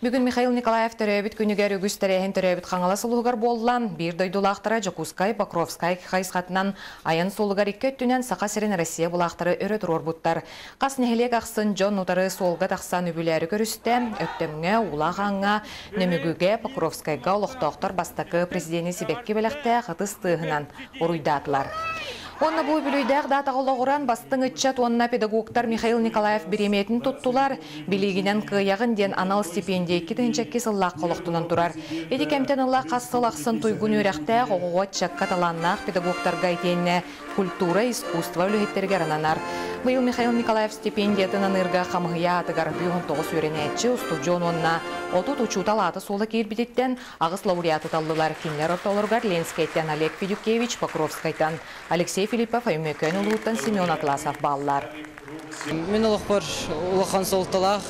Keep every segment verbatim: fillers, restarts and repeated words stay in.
Бүгін Михаил Николаев төрөбіт күнігер үгіз тәрәйін төрөбіт қаңала сұлығығар болылан, бір дойдулақтыра Жокускай, Покровскай қайсқатынан аян солығар екі өттінен сақа сірін Россия бұлақтыры өрі тұрор бұттар. Қас нехелек ақсын Джон ұтары солға тақсан үбілері көрісті, өттімге, улағанға, нөмігіге Покровскайға ұлықтақтар бастақы президенті Себекке біліқті қытыс тығынан ұруйдатылар. Онна бұл бүлейдәқ датағылығыран бастың үтчат онна педагогтар Михаил Николаев береметін тұттылар. Білегінен қияғын ден анал стипендия кетінчәкке сыллақ қолықтынан тұрар. Еді кәмтен ұлла қассыл ақсын тұйгын өрәқті ғоғуат чакка таланнақ педагогтар гайтенне культура, искусство үлігеттерге рананар. Бұл Михаил Николаев стипендиятынан ырға қамғыя атығар бүйін тоғыз өренетші ұстуджон онна отут учутал аты солы кейірбедеттен ағыс лауреаты талдылар. Кинлер орталырғар Ленскайттен Олег Педюкевич, Покровскайттан Алексей Филиппов, Аймекен ұлғыттан Семен Атласов баллар. Мен олық бар ұлыған солталақ.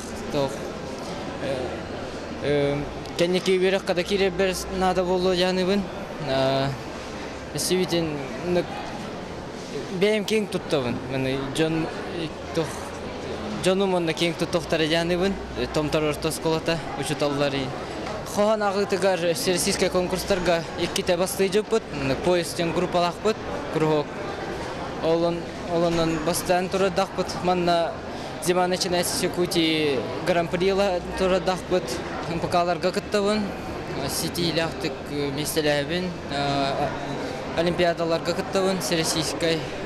Кәнеке берек қада кере бір нада болу жаныбын. Сөйтен бәйім кең тұттавын. Джоным онда кең тұттықтары жаныбын. Томтар орта сколата учуталылары. Хоған ағытығар всероссийская конкурстарға еккете басты жөп бұд. Поезден группалақ бұд. Кругок. Олонан бастан турадақ бұд. Манна зима начинается секути гран-прила турадақ бұд. МПК-ларға күттавын. Сети ляқтық местеләбін. Олимпиадаларға күттавын. Всероссийская.